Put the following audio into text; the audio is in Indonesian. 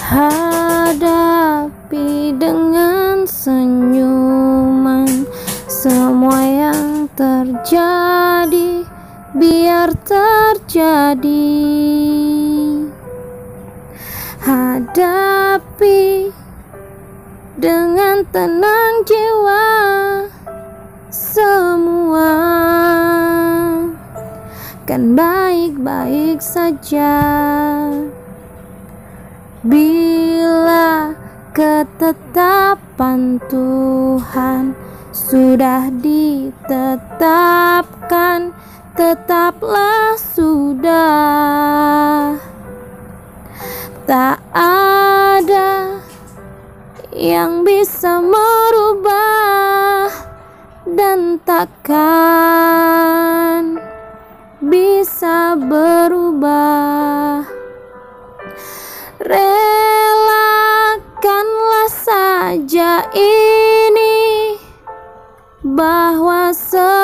Hadapi dengan senyuman semua yang terjadi, biar terjadi. Hadapi dengan tenang jiwa, semua kan baik-baik saja. Bila ketetapan Tuhan sudah ditetapkan, tetaplah sudah. Tak ada yang bisa merubah dan takkan bisa berubah. Relakanlah saja ini, bahwa